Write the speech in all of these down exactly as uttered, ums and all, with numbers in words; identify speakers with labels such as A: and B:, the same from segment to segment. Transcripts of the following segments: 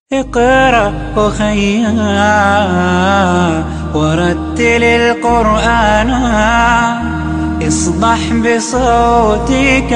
A: اقرأ أخيا ورتل القرآن اصبح بصوتك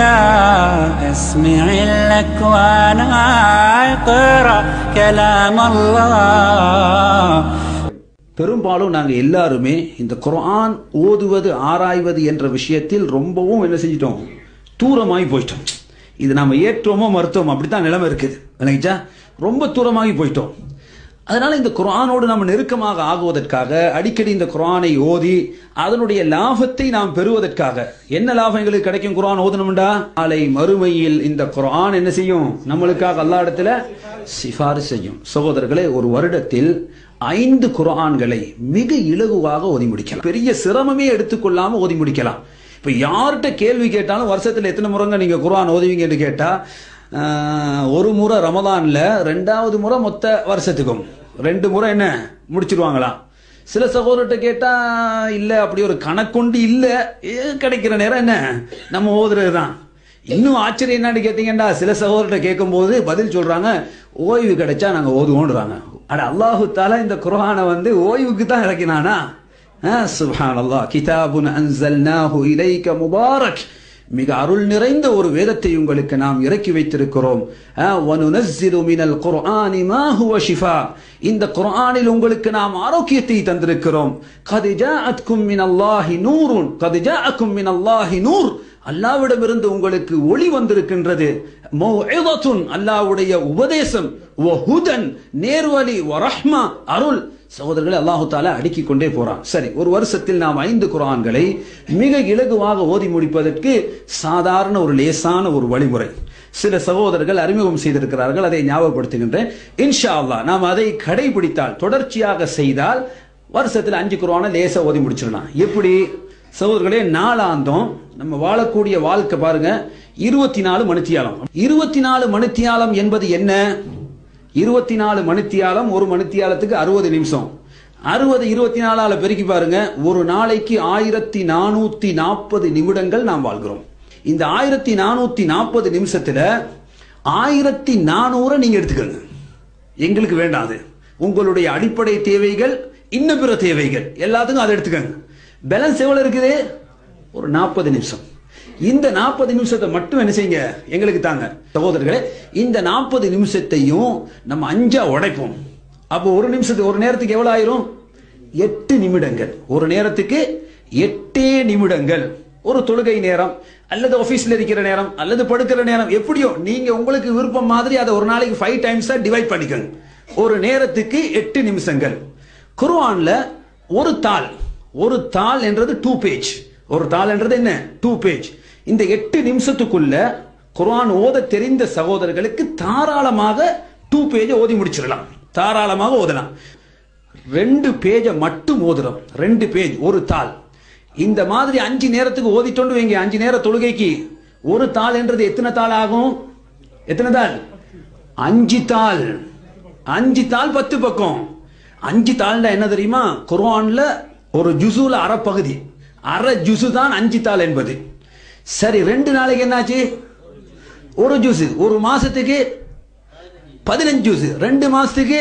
A: اسمع الأكوان اقرأ كلام الله.
B: பெரும்பாலும் நாங்கள் எல்லாருமே இந்த குர்ஆன் ஓதுவது ஆராய்வது என்ற விஷயத்தில் ரொம்பவும் என்ன செஞ்சிட்டோம், தூரமாகி போயிட்டோம். இது நாம ஏற்றோமோ மறுத்தோமோ அப்படித்தான் நிலைமை இருக்குது. விளங்கிச்சா? ரொம்ப தூரமாகி போயிட்டோம். அதனால இந்த குர்ஆனோடு நம்ம நெருக்கமாக ஆகுவதற்காக அடிக்கடி இந்த குர்ஆனை ஓதி அதனுடைய லாபத்தை நாம் பெறுவதற்காக என்ன லாபம் எங்களுக்கு கிடைக்கும்? குர்ஆன் ஓதணும்டா நாளை மறுமையில் இந்த குர்ஆன் என்ன செய்யும்? நம்மளுக்காக அல்லாஹ் இடத்துல சிபாரிசு செய்யும். சகோதரர்களே, ஒரு வருடத்தில் ஐந்து குர்ஆன்களை மிக இலகுவாக ஓதி முடிக்கலாம். பெரிய சிரமமே எடுத்துக்கொள்ளாம ஓதி முடிக்கலாம். இப்ப யார்கிட்ட கேள்வி கேட்டாலும் வருஷத்துல எத்தனை முறைங்க நீங்க குர்ஆன் ஓதுவீங்க என்று கேட்டா ஒரு முறை ரமதான்ல, ரெண்டாவது முறை மொத்த வருஷத்துக்கும் ரெண்டு முறை என்ன முடிச்சிருவாங்களாம். சில சகோதரர்கிட்ட கேட்டா இல்ல, அப்படி ஒரு கணக்கொண்டு இல்ல, கிடைக்கிற நேரம் என்ன நம்ம ஓதுறதுதான். இன்னும் ஆச்சரியம் என்னன்னு கேட்டீங்கன்னா, சில சகோதரர்கிட்ட கேட்கும் போது பதில் சொல்றாங்க, ஓய்வு கிடைச்சா நாங்க ஓதுவோன்றாங்க. அட, அல்லாஹு தஆலா இந்த குர்ஆனை வந்து ஓய்வுக்கு தான் இறக்கினானா? சுப்ஹானல்லாஹ். கிதாபுன் அன்ஸல்னாஹு இலைக முபாரக், மிக அருள் நிறைந்த ஒரு வேதத்தை உங்களுக்கு நாம் இறக்கி வைத்திருக்கிறோம். வனுனஸ்ஸிலு மினல் குர்ஆனி மா ஹுவ ஷிஃபா, இந்த குர்ஆனில் உங்களுக்கு நாம் ஆரோக்கியத்தை தந்திருக்கிறோம். கத் ஜாஅத்கும் மினல்லாஹி நூருன், கத் ஜாஅக்கும் மினல்லாஹி நூர், அல்லாஹ்விடமிருந்து உங்களுக்கு ஒளி வந்திருக்கின்றது. மௌஇதத்துன், அல்லாஹ்வுடைய உபதேசம். வஹுதன், நேர்வழி. வரஹ்மா, அருள். சகோதரர்களை, அல்லாஹு தஆலா அடுக்கிக் கொண்டே போறான். சரி, ஒரு வருஷத்தில் நாம் ஐந்து குர்ஆன்களை மிக இலகுவாக ஓதி முடிப்பதற்கு சாதாரண ஒரு லேசான ஒரு வழிமுறை சில சகோதரர்கள் அறிமுகம் செய்திருக்கிறார்கள். அதை ஞாபகப்படுத்துகின்றேன். இன்ஷா அல்லாஹ் நாம் அதை கடைபிடித்தால், தொடர்ச்சியாக செய்தால் வருஷத்தில் அஞ்சு குர்ஆனை லேசா ஓதி முடிச்சிடலாம். எப்படி சகோதரர்களே? நாளாந்தம் நம்ம வாழக்கூடிய வாழ்க்கை பாருங்க, இருபத்தி நாலு மணித்தியாலம். இருபத்தி நாலு மணித்தியாலம் என்பது என்ன? இருபத்தி நாலு மணித்தியாலம், ஒரு மணித்தியாலத்துக்கு அறுபது நிமிஷம். அறுபது இருபத்தி நாலால பெருக்கி பாருங்க, ஒரு நாளைக்கு ஆயிரத்தி நானூத்தி நாற்பது நிமிடங்கள் நாம் வாழ்கிறோம். இந்த ஆயிரத்தி நானூத்தி நாற்பது நிமிஷத்துல ஆயிரத்தி நானூறு நீங்க எடுத்துக்கங்க, எங்களுக்கு வேண்டாது. உங்களுடைய அடிப்படை தேவைகள், இன்னும் பிற தேவைகள் எல்லாத்துக்கும் அதை எடுத்துக்கங்க. பேலன்ஸ் எவ்வளவு இருக்குது? ஒரு நாற்பது நிமிஷம். இந்த நாற்பது நிமிஷத்தை மட்டும் என்ன செய்யுங்க, எங்களுக்கு தாங்க. சகோதரர்களே, இந்த நாற்பது நிமிஷத்தையும் நம்ம அஞ்சா உடைப்போம். அப்போ ஒரு நிமிஷத்துக்கு, ஒரு நேரத்துக்கு எவ்வளவு ஆயிரும்? எட்டு நிமிடங்கள். ஒரு நேரத்துக்கு எட்டே நிமிடங்கள். ஒரு தொழுகை நேரம், அல்லது ஆபீஸ்ல இருக்கிற நேரம், அல்லது படுக்கிற நேரம், எப்படியோ நீங்க உங்களுக்கு விருப்பம் மாதிரி அதை ஒரு நாளைக்கு ஃபைவ் டைம்ஸா டிவைட் பண்ணிக்கங்க. ஒரு நேரத்துக்கு எட்டு நிமிஷங்கள். குர்ஆன்ல ஒரு தாள், ஒரு தாள் என்றது டூ பேஜ். ஒரு தாள் என்றது என்ன? Two page. இந்த எட்டு நிமிஷத்துக்குள்ள குர்ஆன் ஓத தெரிந்த சகோதரர்களுக்கு தாராளமாக டூ பேஜ் ஓதி முடிச்சிடலாம். தாராளமாக ஓதலாம். ரெண்டு பேஜ மட்டும் ஓதுறோம். ரெண்டு பேஜ், ஒரு தாள். இந்த மாதிரி அஞ்சு நேரத்துக்கு ஓதிட்டோண்டு வைங்க, அஞ்சு நேர தொழுகைக்கு ஒரு தாள் என்றது எத்தனை தாள் ஆகும்? எத்தனை தாள்? அஞ்சு தாள். அஞ்சு தாள் பத்து பக்கம். அஞ்சு தாள்னா என்ன தெரியுமா? குர்ஆன்ல ஒரு ஜுசுல அரை பகுதி, அரை ஜுசு தான் அஞ்சு தாள் என்பது. சரி, ரெண்டு நாளைக்கு என்னாச்சு? ஒரு ஜூஸ். ஒரு மாசத்துக்கு பதினஞ்சு ஜூஸ். ரெண்டு மாசத்துக்கு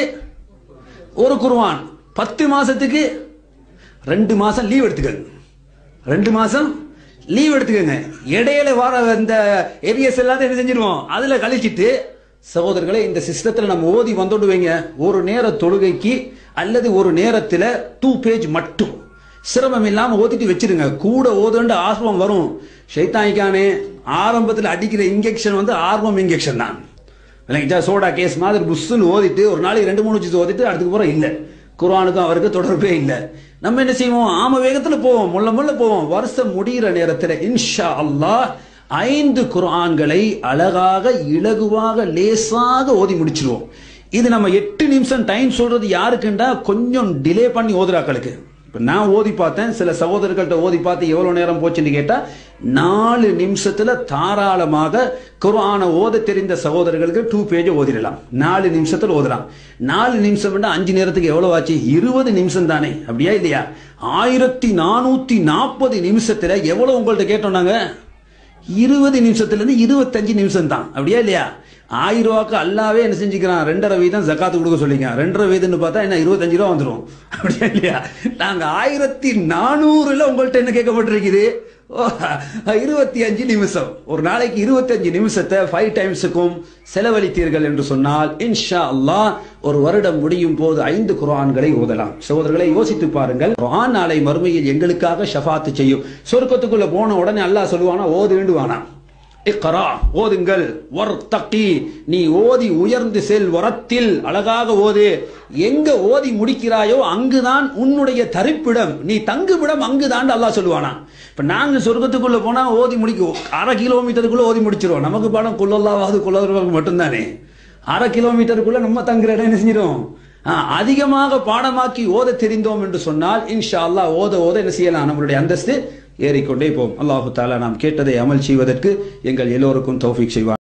B: ஒரு குர்ஆன். பத்து மாசத்துக்கு ரெண்டு மாசம் லீவ் எடுத்துக்கங்க. ரெண்டு மாசம் லீவ் எடுத்துக்கங்க. இடையில வர இந்த ஏவிஎஸ் எல்லாத்தையும் என்ன செஞ்சிருவோம், அதுல கழிச்சிட்டு சகோதரர்களே, இந்த சிஸ்டத்துல நம்ம ஓதி வந்தோடு வைங்க, ஒரு நேர தொழுகைக்கு அல்லது ஒரு நேரத்துல டூ பேஜ் மட்டும் சிரமம் இல்லாம ஓதிட்டு வச்சிருங்க. கூட ஓதுண்டு ஆர்வம் வரும். ஷைத்தானிக்கானே ஆரம்பத்தில் அடிக்கிற இன்ஜெக்ஷன் வந்து ஆர்வம் இன்ஜெக்ஷன் தான். சோடா கேஸ் மாதிரி புஷ்ன்னு ஓதிட்டு ஒரு நாளைக்கு ரெண்டு மூணு வச்சு ஓதிட்டு அதுக்கப்புறம் இல்லை, குர்ஆனுக்கும் அவருக்கு தொடர்பே இல்லை. நம்ம என்ன செய்வோம்? ஆம வேகத்துல போவோம், முள்ள முள்ள போவோம். வருஷம் முடிகிற நேரத்தில் இன்ஷா அல்லாஹ் ஐந்து குர்ஆன்களை அழகாக, இலகுவாக, லேசாக ஓதி முடிச்சிருவோம். இது நம்ம எட்டு நிமிஷம் டைம் சொல்றது யாருக்குண்டா, கொஞ்சம் டிலே பண்ணி ஓதுறாக்களுக்கு. நான் ஓதி பார்த்தேன், சில சகோதரர்கள்ட்ட ஓதி பார்த்து எவ்வளவு நேரம் போச்சுன்னு கேட்டா, நாலு நிமிஷத்துல தாராளமாக குர்ஆனை ஓத தெரிந்த சகோதரர்களுக்கு டூ பேஜ் ஓதிடலாம். நாலு நிமிஷத்துல ஓதலாம். நாலு நிமிஷம் அஞ்சு நேரத்துக்கு எவ்வளவு ஆச்சு? இருபது நிமிஷம் தானே, அப்படியா இல்லையா? ஆயிரத்தி நானூத்தி நாற்பது நிமிஷத்துல எவ்வளவு உங்கள்ட்ட கேட்டோம் நாங்க? இருபது நிமிஷத்துல இருந்து இருபத்தஞ்சு நிமிஷம் தான், அப்படியா இல்லையா? ஆயிரம் ரூபாய்க்கு அல்லாவே என்ன செஞ்சுக்கிறான், ரெண்டரை வீதம் ஜக்காத்து கொடுக்க சொல்லிக்கிறான். ரெண்டரை வீதம்னு பார்த்தா என்ன இருபத்தஞ்சு ரூபா வந்துடும், அப்படியா இல்லையா? நாங்க ஆயிரத்தி நானூறுல உங்கள்கிட்ட என்ன கேட்கப்பட்டிருக்குது, இருபத்தி அஞ்சு நிமிஷம் ஒரு நாளைக்கு இருபத்தி அஞ்சு நிமிஷத்தை ஃபைவ் டைம்ஸுக்கும் செலவழித்தீர்கள் என்று சொன்னால் இன்ஷா அல்லாஹ் ஒரு வருடம் முடியும் போது ஐந்து குர்ஆன்களை ஓதலாம். சகோதரர்களை யோசித்து பாருங்கள், குர்ஆன் நாளை மறுமையில் எங்களுக்காக ஷஃபாத்து செய்யும். சொர்க்கத்துக்குள்ள போன உடனே அல்லாஹ் சொல்லுவானா, ஓது வேண்டுவானா, இக்ரா ஓதுங்கள், வர்தகி நீ ஓதி உயர்ந்து செல், வரத்தில் அழகாக ஓது. எங்க ஓதி முடிக்கிறாயோ அங்குதான் உன்னுடைய தரிப்பிடம், நீ தங்குமிடம் அங்குதான் அல்லாஹ் சொல்லுவானா. இப்ப நாங்க சொர்க்கத்துக்குள்ள போனா ஓதி முடிக்கும் அரை கிலோமீட்டருக்குள்ள ஓதி முடிச்சிருவோம். நமக்கு பாடம் குல்லல்லாஹு குல்லல்லாஹு மட்டும்தானே. அரை கிலோமீட்டருக்குள்ள நம்ம தங்குற இடம் என்ன செஞ்சிடும். அதிகமாக பாடமாக்கி ஓத தெரிந்தோம் என்று சொன்னால் இன்ஷா அல்லாஹ் ஓத ஓத என்ன செய்யலாம், நம்மளுடைய அந்தஸ்து ஏறிக்கொண்டே போகும். அல்லாஹு தஆலா நாம் கேட்டதை அமல் செய்வதற்கு எங்கள் எல்லோருக்கும் தௌஃபீக் செய்வார்.